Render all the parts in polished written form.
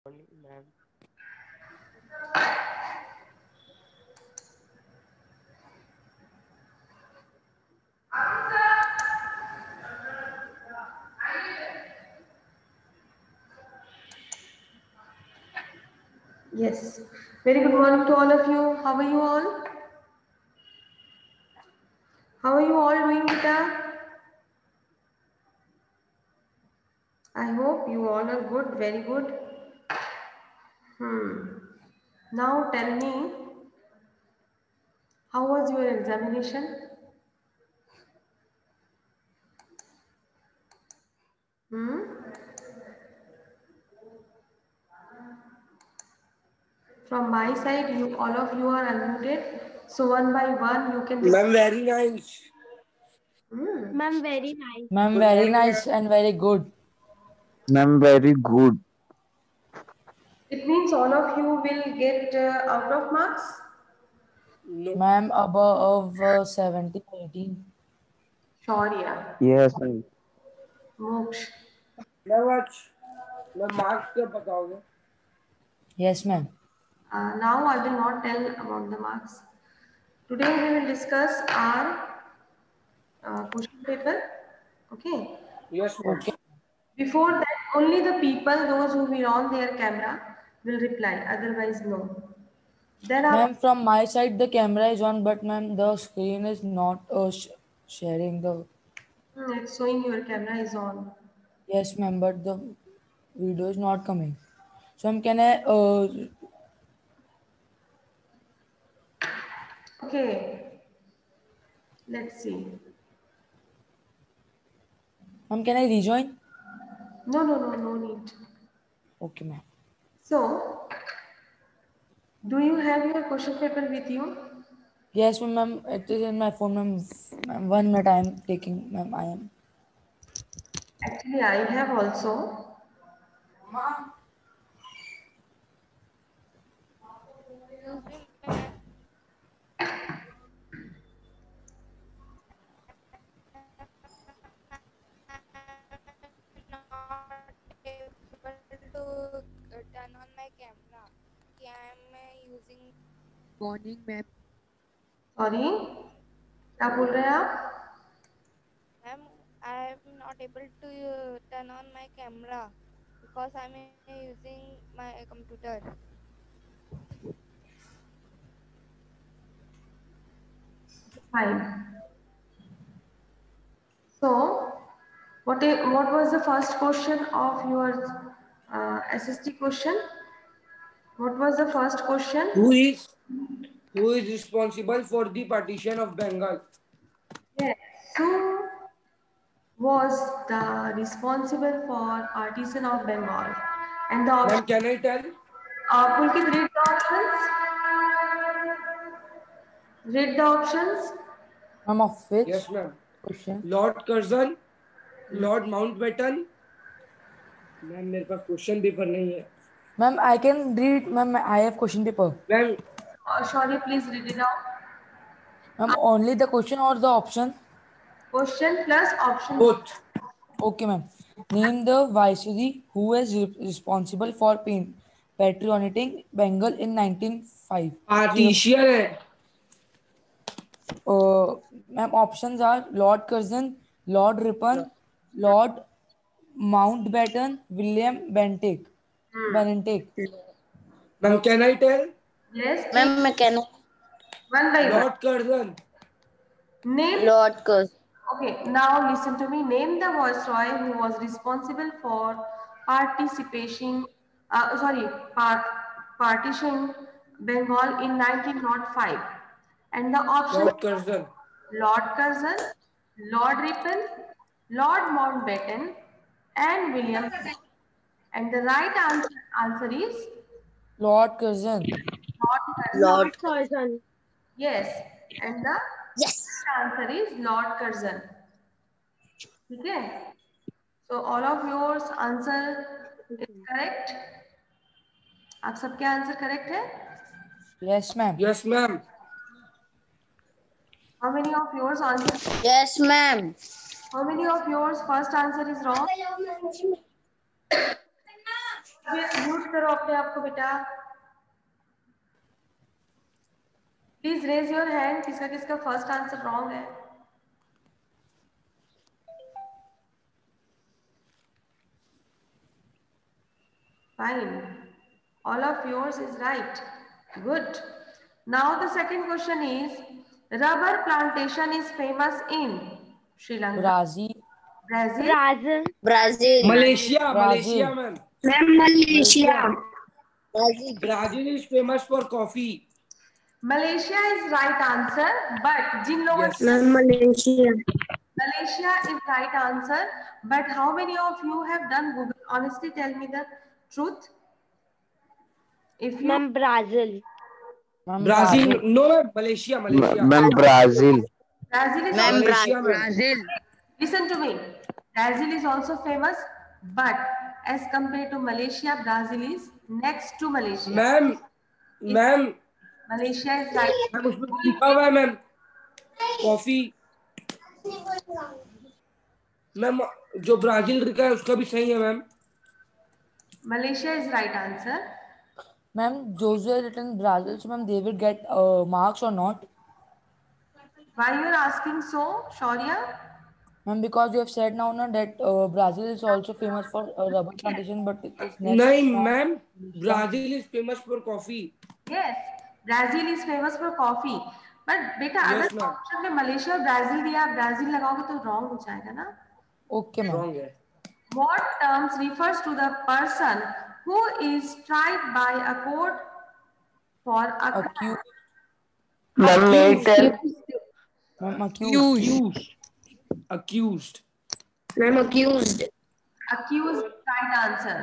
Morning, ma'am. Yes. Very good morning to all of you. How are you all? How are you all doing, Gita? I hope you all are good. Very good. Now tell me, how was your examination? Hmm? From my side, you all of you are unmuted. So one by one, you can Ma'am, discuss. very nice. Hmm. Ma'am, very nice. Ma'am, Good very morning, ma'am. nice and very good. Ma'am, very good. It means all of you will get out of marks. No. Ma'am, above 17, 18. Sure, yeah. Yes, sir. Moksh. Ma'am आज मैं marks कब बताओगे? Yes, ma'am. Now I will not tell about the marks. Today we will discuss our question paper. Okay. Yes, ma'am. Okay. Before that, only the people, those who will on their camera, will reply. Otherwise, no. Then after, Ma'am, from my side, the camera is on, but ma'am, the screen is not sharing the. it's showing your camera is on. Yes, ma'am, but the video is not coming. So, ma'am, can I, Okay. Let's see. ma'am, can I rejoin? No, no, no, no need. Okay, ma'am. So, do you have your question paper with you? Yes, ma'am, it is in my phone, ma'am. Ma'am, 1 minute I am taking, ma'am, I am. Actually, I have also. Excuse me, ma'am. I'm not able to turn on my camera. Okay, I'm using. Morning, ma'am. Sorry, क्या बोल रहे हैं आप? Ma'am, I'm not able to turn on my camera because I'm using my computer. Fine. So, what was the first question of your SST question? What was the first question? Who is who is responsible for the partition of Bengal? Yes. So, was the responsible for partition of Bengal? And the option, Ma'am, can I tell? Pulkit, read the options. Read the options. Ma'am, of which Yes, ma'am. question? Lord Curzon, Lord Mountbatten. Ma'am मेरे पास question paper नहीं है. Ma'am, I can read, ma'am, I have question paper. Ma'am Sorry, please read it out. Ma'am, only the question or the option? Question plus option. both. Okay, ma'am. Name the viceroy who was responsible for patrioting Bengal in 1905. Partition है. Ma'am, options are Lord Curzon, Lord Ripon, Lord Mountbatten, William Bentinck. Ma'am can I tell? Yes, please. Ma'am, mechanic One by one. Lord Curzon. Name. Lord Curse. Okay, now listen to me. Name the viceroy who was responsible for participation, sorry, partition Bengal in 1905. And the option Lord Curzon. Lord Curzon, Lord Ripon, Lord Mountbatten, and William. And the right answer is Lord Curzon. Lord Curzon. Lord Lord Curse. Curzon. Yes, and the Yes. right answer is Lord Curzon. Okay. So all of yours answer is correct. आप सबके answer correct है? Yes, ma'am. Yes, ma'am. How many of yours answer? Yes, ma'am. How many of yours first answer is wrong? Mute करो अपने आप को बेटा। Please raise your hand, किसका किसका फर्स्ट आंसर रॉन्ग है। Fine. All of yours is right. Good. Now the second question is, rubber plantation is famous in Sri Lanka, Brazil. Brazil, Brazil. Brazil. Malaysia, Brazil. Malaysia, ma'am. Ma'am, Malaysia. Brazil. Brazil is famous for coffee. Malaysia is right answer, but जिन लोगों Yes. Ma'am, Malaysia. Malaysia is right answer, but how many of you have done Google? Honestly, tell me the truth. If you Ma'am, Brazil. Ma'am, Brazil, Brazil. no, ma'am. Malaysia, Malaysia. Ma'am, Brazil. Brazil is Ma'am, also, Malaysia, ma'am. Brazil. listen to me. Brazil is also famous, but as compared to Malaysia, Brazil is next to Malaysia. Ma'am ma'am Malaysia is right. Ma'am उसमें तो लिखा हुआ है ma'am coffee. Ma'am जो Brazil लिखा है उसका भी सही है ma'am. Malaysia is right answer. Ma'am, those who are written Brazil, so ma'am, they will get marks or not? Why you are asking so, Shaurya? Ma'am, because you have said now na, that Brazil is also famous for rubber plantation, but it is next नहीं from ma'am, Malaysia. Brazil is famous for coffee. Yes, Brazil is famous for coffee. But बेटा अगर Yes, ma'am. Option में Malaysia और Brazil दिया, Brazil लगाओगे तो wrong हो जाएगा ना। Okay, ma'am. रॉन्ग है। What terms refers to the person who is tried by a court for a crime? Accused. Ma'am, may I tell? Ma'am, accused. Accused. Ma'am, accused. Accused is right answer.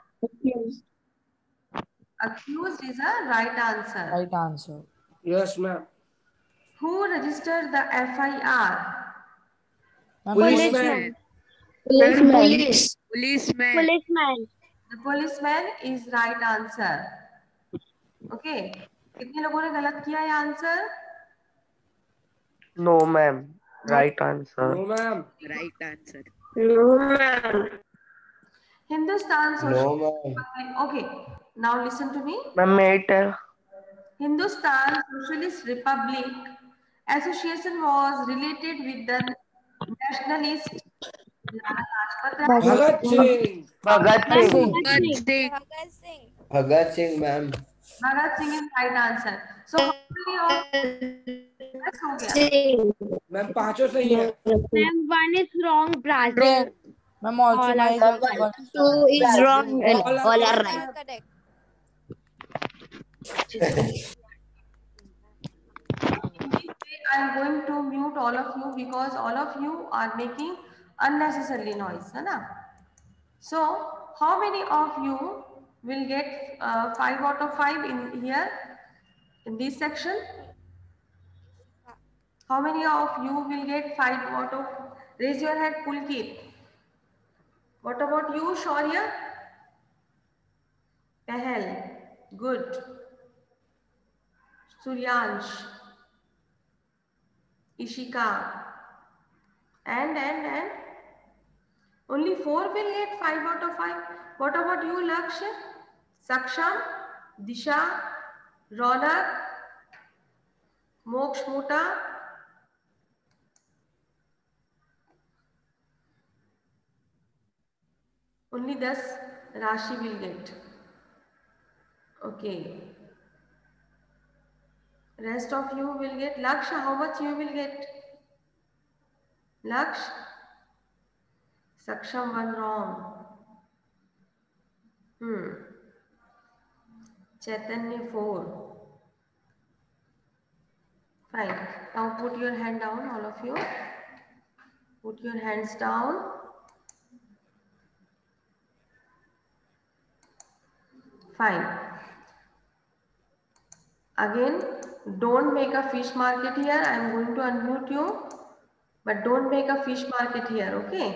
Accused is a right answer. Right answer. Yes, ma'am. Who registered the FIR? Ma'am, Policeman. Ma'am, police. Policeman. The policeman is right answer. Okay. कितने लोगों ने गलत किया ये आंसर? No, ma'am. Right answer. No, ma'am. No, ma'am. Hindustan No, Social ma'am. Okay. Now listen to me. Ma'am, may I tell? Hindustan Socialist Republic Association was related with the nationalist Lala Lajpat Rai. Bhagat Singh. Bhagat Singh. Bhagat Singh. Bhagat Singh, ma'am. Bhagat Singh is right answer. So how many of yes हो गया? Singh. Ma'am पांचों सही है। Ma'am, one is wrong. Brazil. Ma'am, also All my are is Ma'am, also 1 and 2 is wrong and all are All right. are correct. I am going to mute all of you because all of you are making unnecessarily noise, है ना? So how many of you will get 5 out of 5 in here in this section? How many of you will get 5 out of? Raise your hand, Pulkit. What about you, Shaurya? Pehel. Good. Suryansh. Ishika. And only 4 will get 5 out of 5. What about you, Lakshya? Saksham, Disha, Ronak, Moksh Mota. Only 10 Rashi will get. Okay. Rest of you will get. Lakshya, how much you will get? Laksh? Saksham, one wrong. Chaitanya, 4. Fine. Now put your hand down, all of you. Put your hands down. Fine. Again, don't make a fish market here. I am going to unmute you. But don't make a fish market here, okay?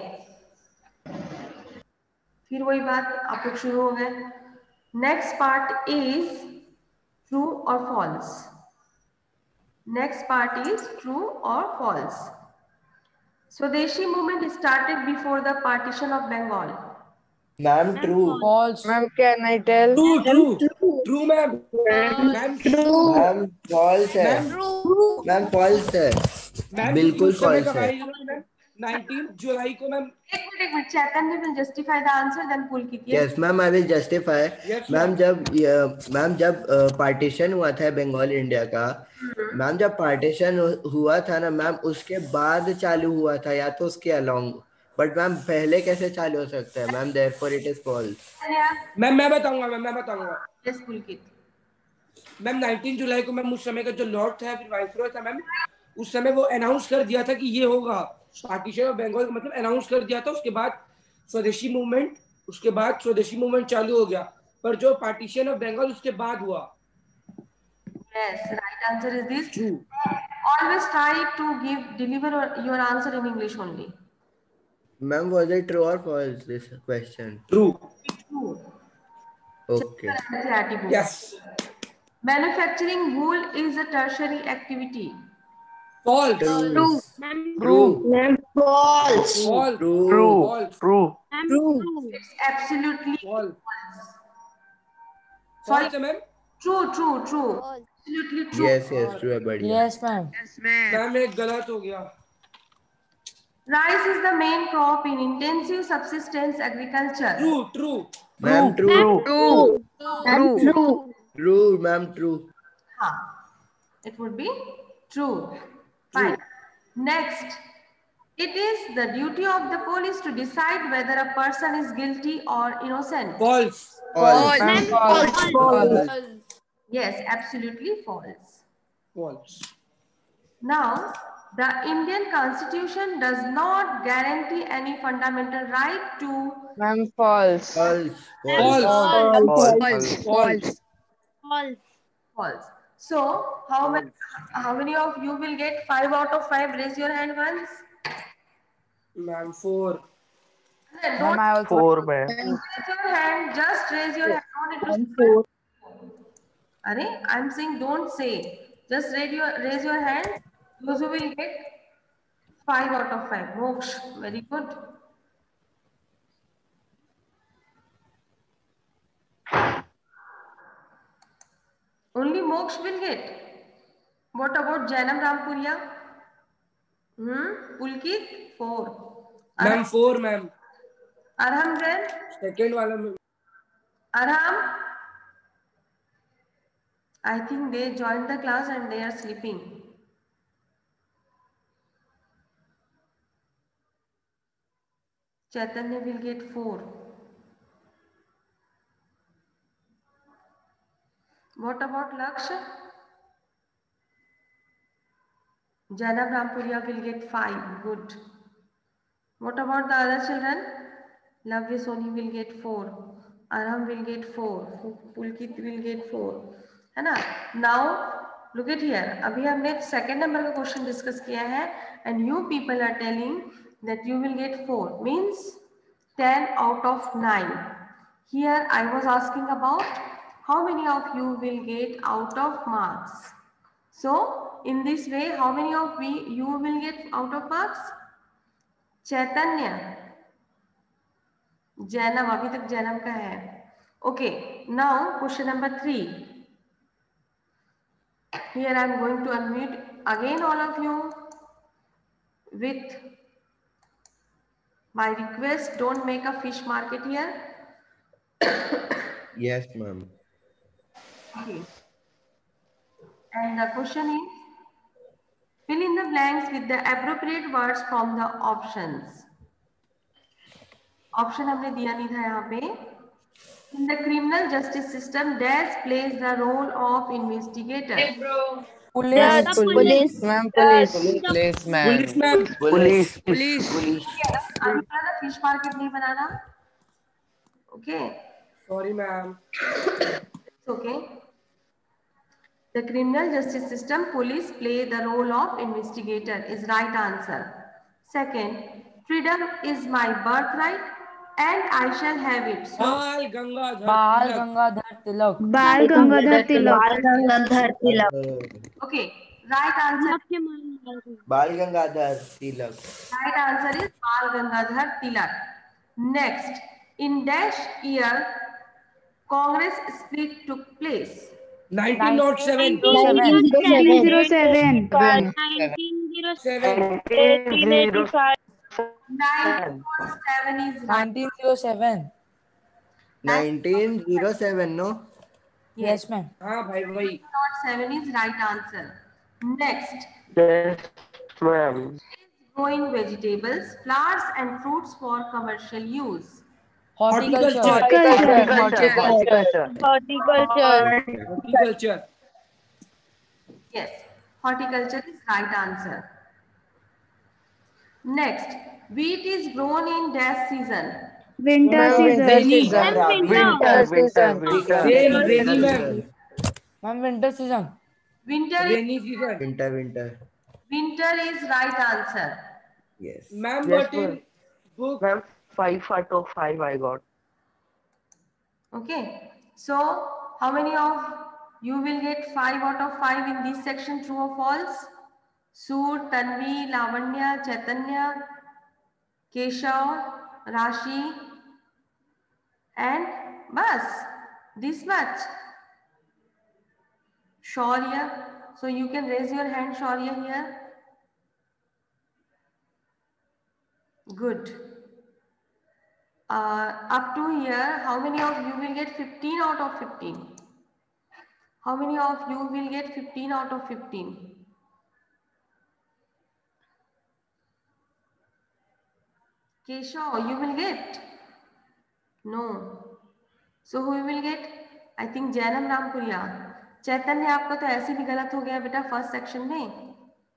फिर वही बात आप लोग शुरू हो गए. Next part is true or false. Next part is true or false. Swadeshi movement started before the partition of Bengal. Ma'am, true. False. Ma'am, can I tell? True ma'am. Ma'am Ma'am, false है. Ma'am Ma'am, false है. Ma'am बिल्कुल उस समय false कब है. आई ma'am? 19 जुलाई को ma'am. एक minute, Chaitanya will justify the answer, then Pulkit. Yes, ma'am, I will justify. Yes, ma'am जब पार्टीशन हुआ था बंगाल इंडिया का, मैम जब पार्टीशन हुआ था ना मैम, उसके बाद चालू हुआ था या तो उसके अलोंग, बट मैम पहले कैसे चालू हो सकता है ma'am? Therefore it is false. Ma'am मैं बताऊंगा. Yes, Pulkit. मैम 19 जुलाई को मैम उस समय का जो लॉर्ड था फिर वाइसरॉय था मैम, उस समय वो अनाउंस कर दिया था कि ये होगा पार्टीशन ऑफ बंगाल का, मतलब अनाउंस कर दिया था. उसके बाद स्वदेशी मूवमेंट चालू हो गया, पर जो पार्टीशन ऑफ बंगाल उसके बाद हुआ. Yes, right answer is this. True. Always try to deliver your answer in English only. Ma'am, was it true or false, this question? True. True. Okay. Yes. Manufacturing wool is a tertiary activity. False. True. True. Ma'am, false. False. True. False. True. True. It's absolutely False. Sorry. False, ma'am. True. False. Absolutely true. Yes, true है बढ़िया. Yes, ma'am. Ma'am एक गलत हो गया. Rice is the main crop in intensive subsistence agriculture. True. Ma'am, true. True. True, ma'am, true. हाँ, it would be true. Fine. Next, it is the duty of the police to decide whether a person is guilty or innocent. False. False. Ma'am, False. Yes, absolutely false. False. Now, the Indian Constitution does not guarantee any fundamental right to. Ma'am, false. False. False. False. False. So, how many of you will get 5 out of 5? Raise your hand once. Ma'am 4. Then Ma'am, don't I also. 4 ma'am. raise your hand. Just raise your hand. Don't need to. I'm saying don't say. Just raise your hand. Those who will get 5 out of 5. Moksh, very good. Only Moksh will get. What about Janam Rampuria? Pulkit 4. Ma'am 4, ma'am. Arham then? Second वाला में. Arham? I think they joined the class and they are sleeping. Chaitanya will get 4. What about Lakshya? Janab Rampuria will get 5. Good. What about the other children? Lavya Soni will get 4. Arham will get 4. Pulkit will get 4. है ना? Now look at here. अभी हमने second number का question discuss किया है and you people are telling that you will get 4 means 10 out of 9. Here I was asking about how many of you will get out of marks. So in this way, how many of you will get out of marks? Chaitanya, Janam, अभी तक Janam का है. Okay, now question number 3. Here I am going to unmute again all of you with my request. Don't make a fish market here. Yes, ma'am. Okay. And the question is, fill in the blanks with the appropriate words from the options. Option हमने दिया नहीं था यहाँ पे. In the criminal justice system, dash plays the role of investigator. Police. Police. Ma'am, police. Police, ma'am. Police. अभी वाला fish market नहीं बनाना. Okay. Sorry, ma'am. It's okay. The criminal justice system, police play the role of investigator is right answer. Second, freedom is my birthright and I shall have it. So, Bal Gangadhar. Bal Gangadhar Tilak. Bal Gangadhar Tilak. Bal Gangadhar Tilak. okay, right answer. Bal Gangadhar Tilak. Right answer is Bal Gangadhar Tilak. Next, In dash year, Congress split took place. 1907. 1907. 1907 is right. 1907. 1907, no? Yes, ma'am. हाँ भाई वही. 1907 is right answer. Next, Yes, ma'am. growing vegetables, flowers and fruits for commercial use. Horticulture. Horticulture. Horticulture. Yes, horticulture is right answer. Next, wheat is grown in dash season. Winter season. Rainy. Winter. Rainy ma'am. Ma'am, winter season. Winter Rainy season. winter is right answer. Yes. Ma'am, Yes, but in book. Ma'am, 5 out of 5 I got. Okay, so how many of you will get 5 out of 5 in this section, true or false? Sur, Tanvi, Lavanya, Chaitanya, Keshav, Rashi, and bas, this much. Shaurya, so you can raise your hand, Shaurya, here. Good. Up to here, how many of you will get 15 out of 15? How many of you will get 15 out of 15? Keshav, you will get? No. So who will get? I think Jainam Rampuria. चैतन्य, आपका तो ऐसे भी गलत हो गया बेटा first section में.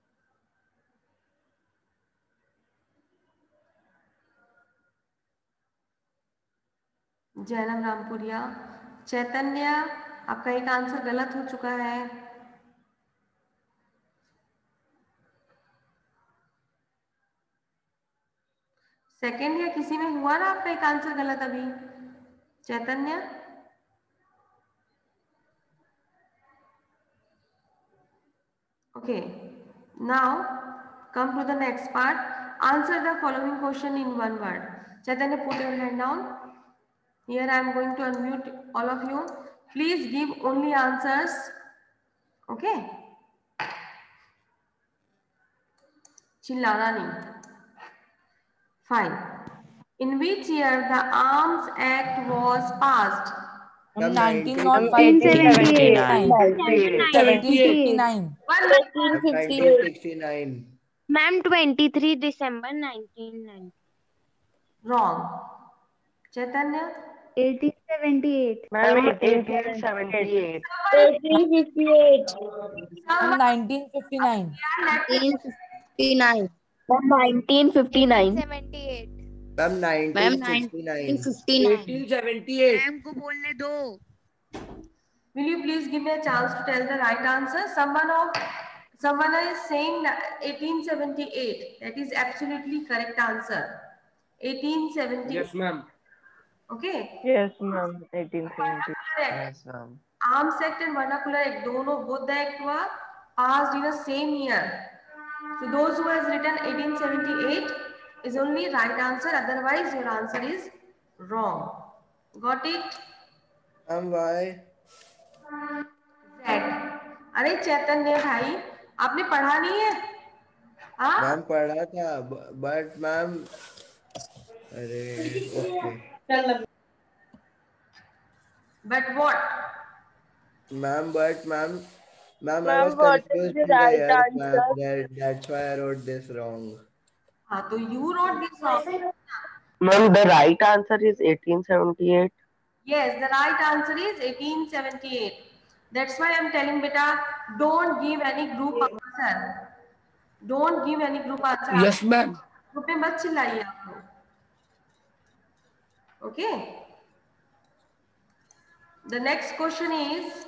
जैनम रामपुरिया, चैतन्य, आपका एक आंसर गलत हो चुका है. सेकेंड या किसी में हुआ ना आपका एक आंसर गलत अभी? Chaitanya, okay. Now come to the next part. Answer the following question in one word. Chaitanya, put your hand down. Here I am going to unmute all of you. Please give only answers. Okay. Chillana nahi. Fine. In which year the Arms Act was passed? 1958. 1759. 1969. Ma'am, 23 December 1990. Wrong. Chaitanya? 1878. Ma'am, 1878. 1858. Ma'am, 1959. 1959. 1959. 78. Ma'am, Ma'am, 1969. 1878. Ma'am को बोलने दो. Will you please give me a chance to tell the right answer? Someone is saying 1878. That is absolutely correct answer. 1870. Yes, ma'am. Okay. Yes, ma'am. 1870. Correct. Yes, ma'am. Arms Act and Vernacular Act, dono both the act were passed in the same year. So those who has written 1878 is only right answer. Otherwise, your answer is wrong. Got it? Ma'am, why? Z. अरे चैतन्य भाई, आपने पढ़ा नहीं है? हाँ? Ma'am पढ़ा था, but ma'am, अरे, okay. But what? Ma'am, I was confused in the year, ma'am. That's why I wrote this wrong. हाँ, तो you wrote this wrong. Ma'am, the right answer is 1878. Yes, the right answer is 1878. That's why I'm telling beta, don't give any group answer. Don't give any group answer. Yes, ma'am. Group में मत चिल्लाइए आप लोग. Okay. The next question is.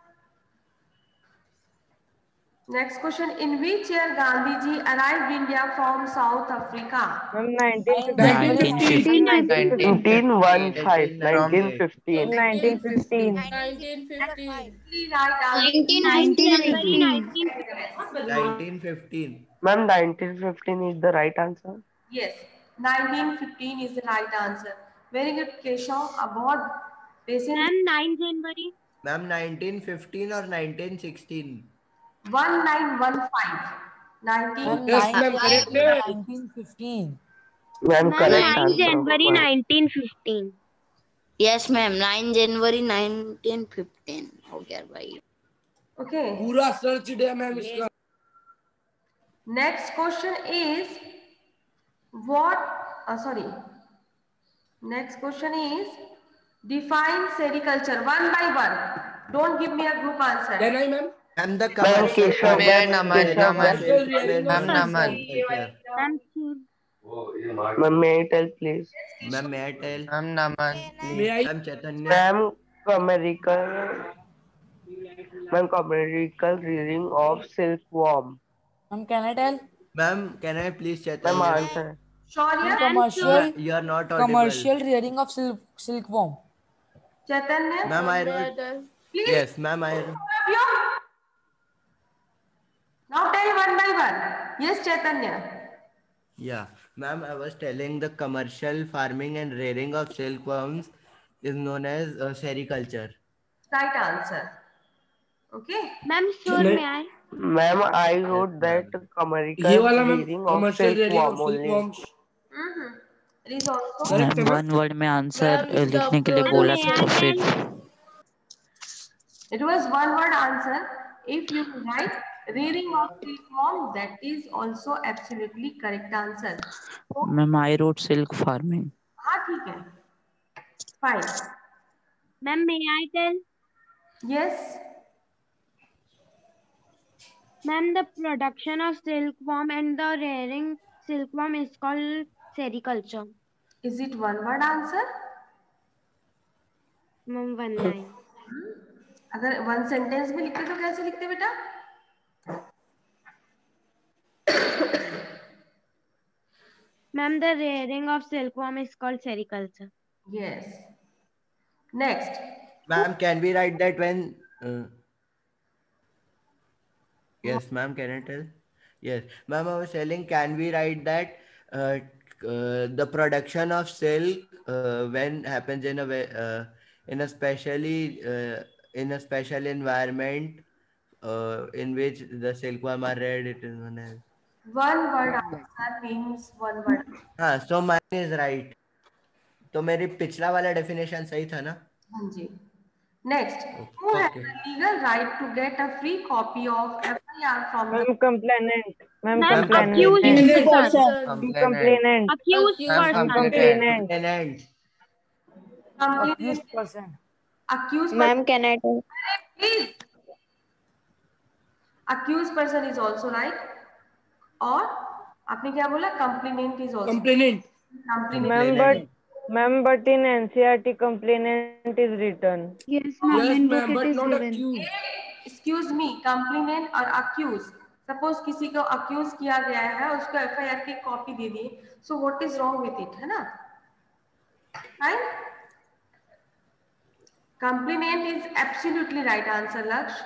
Next question. In which year Gandhiji arrived India from South Africa? Ma'am, 1915. 1915. 1915. 1915. Right answer. 1915. Ma'am, 1915 is the right answer. Yes, 1915 is the right answer. Very good, Keshav. बहुत patient. Ma'am 9 जनवरी ma'am 1915 और 1916 1915. 19. Yes, ma'am, correct. 1915. Ma'am ma'am correct 9 answer जनवरी 1915 yes ma'am 9 जनवरी 1915 हो गया भाई Okay. पूरा search डे मैम इसका. Next question is what? Sorry. Next question is define sericulture one by one. Don't give me a group answer. Can I, ma'am? Ma'am the ma'am commercial Keshav ma'am Keshav Commercial rearing of ma'am Naman ma'am ma'am may I tell please ma'am may I tell? Ma'am Naman May I? Ma'am Chaitanya. Ma'am commercial rearing of silkworm Ma'am, can I tell? Ma'am can I please ma'am Chaitanya? Answer Shaurya, You are not audible. Commercial rearing of silkworm. Chaitanya. Ma'am, I wrote. Please. Yes, ma'am, I wrote. All of you. Now tell one by one. Yes, Chaitanya. Yeah, ma'am, I was telling the commercial farming and rearing of silkworms is known as sericulture. Right answer. Okay. Ma'am sure में आए ma'am I wrote Yes, that ma'am. Commercial ये वाला ma'am rearing of commercial rearing of silkworm only silkworms. It is also. Correct, ma'am ma'am. One word में answer लिखने के लिए बोला था तो फिर It was one word answer. If you write rearing of silkworm, that is also absolutely correct answer. Ma'am I wrote silk farming हाँ ठीक है. Fine. Ma'am may I tell Yes. Ma'am the production of silkworm and the rearing silkworm is called sericulture Is it one word answer? Ma'am 1 line अगर one sentence में लिखते तो कैसे लिखते बेटा? Ma'am the rearing of silkworm is called sericulture Yes. Next. Ma'am, can we write that when? Yes, ma'am, can I tell? Yes, ma'am, I was telling, can we write that the production of silk when happens in in a special environment in which the silkworm are reared, it is known as. One word answer means one word. हाँ, so mine is right. तो मेरी पिछला वाला definition सही था ना? हाँ जी. Next, who has the legal right to get a free copy of FIR from the complainant ma'am accused person complainant accused person Complainant. Accused person. accused ma'am can I tell please. Accused person is also right. और आपने क्या बोला? Complainant is also. Complainant. Complainant. but in NCERT complainant is written. Yes, ma'am. Yes, In ma'am, book but it is not given. accused. Excuse me, complainant और accused. Suppose किसी को accuse किया गया है, उसको FIR की कॉपी दे दी. So what is wrong with it, है ना? Fine. Complainant is absolutely right answer, Laksh.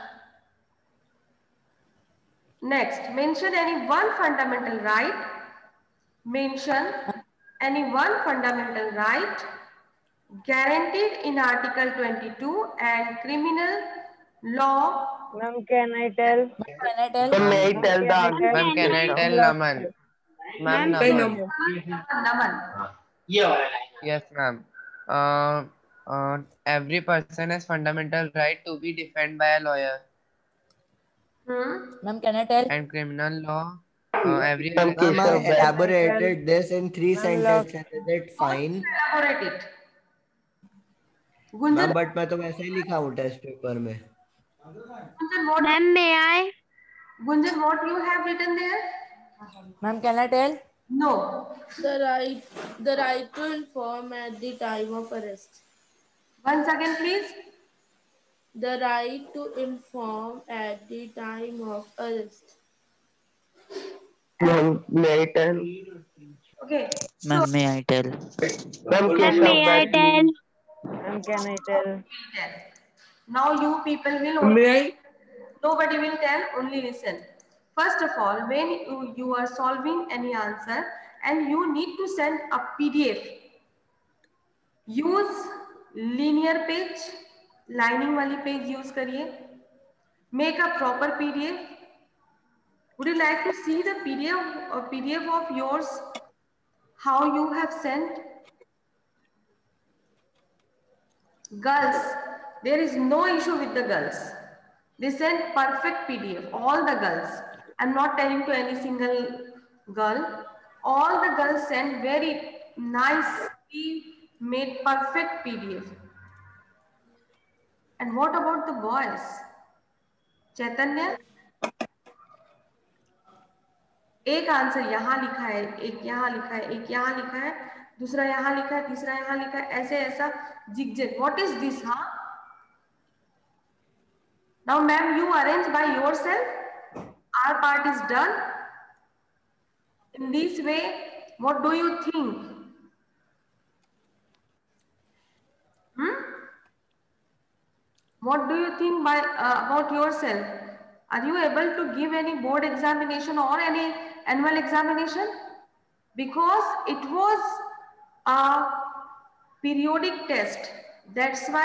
Next, mention any one fundamental right. Mention any one fundamental right guaranteed in Article 22 and criminal law. Ma'am, can I tell? Can I tell? May I tell the answer? Ma'am, can I tell Naman? Ma'am, Say Naman. Naman. Yes, ma'am. Every person has fundamental right to be defended by a lawyer. Ma'am, can I tell? And criminal law, every Ma'am, I elaborated this in 3 sentences. Is it fine? Elaborate it. Ma'am, Gunjan, but मैं तो वैसे ही लिखा हूँ test paper में. Gunjan, what? Ma'am may I Gunjan, what you have written there? Ma'am, can I tell? No. The right to inform at the time of arrest. Once again, please. The right to inform at the time of arrest. Ma'am, may I tell? Okay. Ma'am may I tell? Ma'am, may I tell? Ma'am, can I tell? Now you people will only. May I? Nobody will tell, only listen. First of all, when you are solving any answer and you need to send a PDF. Use linear page, lining वाली page use करिए. Make a proper PDF. Would you like to see the PDF of yours, how you have sent? Girls, there is no issue with the girls. They sent perfect PDF, all the girls. I'm not telling to any single girl. All the girls sent very nicely made perfect PDF. And what about the boys? Chaitanya, एक answer यहाँ लिखा है, एक यहाँ लिखा है, एक यहाँ लिखा है, दूसरा यहाँ लिखा है, तीसरा यहाँ लिखा है, ऐसे ऐसा zigzag. What is this, huh? Now, ma'am, you arrange by yourself. Our part is done. In this way, what do you think? What do you think about yourself? Are you able to give any board examination or any annual examination? Because it was a periodic test. That's why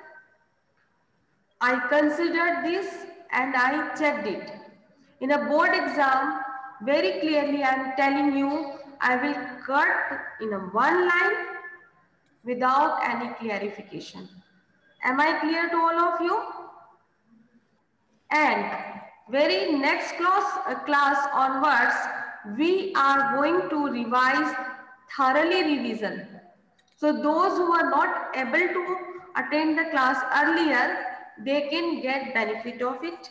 I considered this and I checked it. In a board exam, very clearly I am telling you, I will cut in a one line without any clarification. Am I clear to all of you? And very next class onwards, we are going to revise thoroughly revision. So those who are not able to attend the class earlier, they can get benefit of it.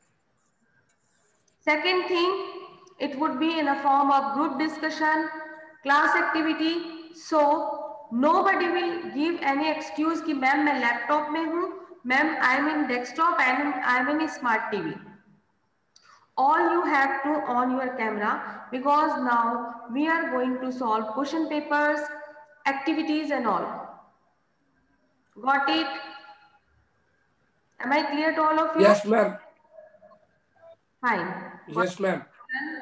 Second thing, it would be in a form of group discussion, class activity. So nobody will give any excuse कि ma'am मैं laptop में हूँ, ma'am I am in desktop and I am in smart TV. All you have to on your camera, because now we are going to solve question papers, activities and all. Got it? Am I clear to all of you? Yes, ma'am. Fine. Yes, ma'am.